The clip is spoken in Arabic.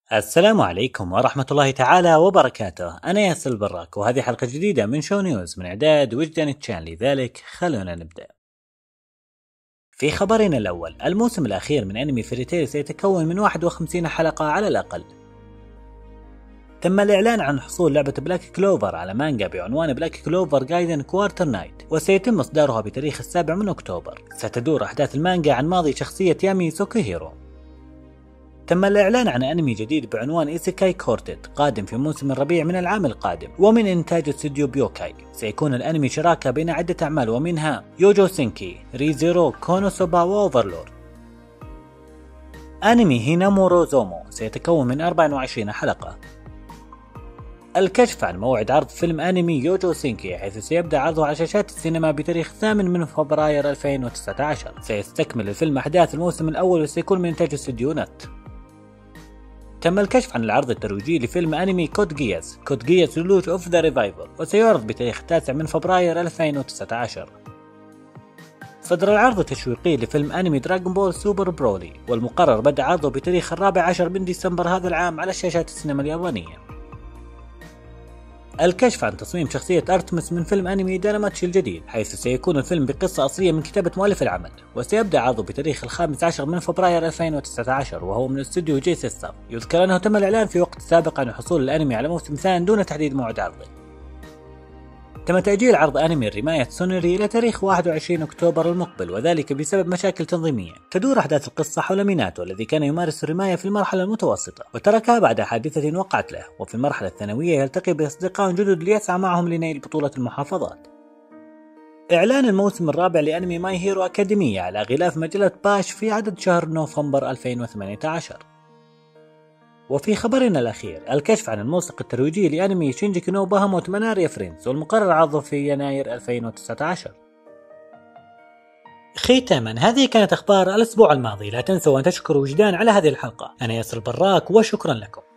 السلام عليكم ورحمة الله تعالى وبركاته. أنا ياسر البراك وهذه حلقة جديدة من شو نيوز من إعداد وجدان تشان. لذلك خلونا نبدأ. في خبرنا الأول، الموسم الأخير من أنمي فيري تيل سيتكون من 51 حلقة على الأقل. تم الإعلان عن حصول لعبة بلاك كلوفر على مانجا بعنوان بلاك كلوفر جايدن كوارتر نايت، وسيتم إصدارها بتاريخ 7 من أكتوبر. ستدور أحداث المانجا عن ماضي شخصية يامي سوكوهيرو. تم الإعلان عن أنمي جديد بعنوان إيسيكاي كورتد قادم في موسم الربيع من العام القادم، ومن إنتاج استوديو بيوكاي. سيكون الأنمي شراكة بين عدة أعمال ومنها يوجو سينكي، ريزيرو، كونوسوبا وأوفرلورد. أنمي هينامورو زومو سيتكون من 24 حلقة. الكشف عن موعد عرض فيلم أنمي يوجو سينكي، حيث سيبدأ عرضه على شاشات السينما بتاريخ 8 من فبراير 2019. سيستكمل الفيلم أحداث الموسم الأول وسيكون من إنتاج استوديو نت. تم الكشف عن العرض الترويجي لفيلم أنمي كود جياس لوج اوف ذا ريفايفل، وسيعرض بتاريخ 9 من فبراير 2019. صدر العرض التشويقي لفيلم أنمي دراغون بول سوبر برولي، والمقرر بدء عرضه بتاريخ 14 من ديسمبر هذا العام على شاشات السينما اليابانية. الكشف عن تصميم شخصية أرتمس من فيلم أنمي دانماتشي الجديد، حيث سيكون الفيلم بقصة أصلية من كتابة مؤلف العمل، وسيبدأ عرضه بتاريخ 15 من فبراير 2019، وهو من استوديو جي سيستم. يذكر أنه تم الإعلان في وقت سابق عن حصول الأنمي على موسم ثاني دون تحديد موعد عرضه. تم تأجيل عرض أنمي رماية سونري إلى تاريخ 21 أكتوبر المقبل، وذلك بسبب مشاكل تنظيمية. تدور أحداث القصة حول ميناتو الذي كان يمارس الرماية في المرحلة المتوسطة، وتركها بعد حادثة وقعت له، وفي المرحلة الثانوية يلتقي بأصدقاء جدد ليسعى معهم لنيل بطولة المحافظات. إعلان الموسم الرابع لأنمي ماي هيرو أكاديمية على غلاف مجلة باش في عدد شهر نوفمبر 2018. وفي خبرنا الأخير، الكشف عن الموسيقى الترويجي لأنمي شينجي نو باهاموت مناريا فريندز، والمقرر عرضه في يناير 2019. ختاما، هذه كانت أخبار الأسبوع الماضي. لا تنسوا أن تشكروا وجدان على هذه الحلقة. أنا ياسر البراك وشكرا لكم.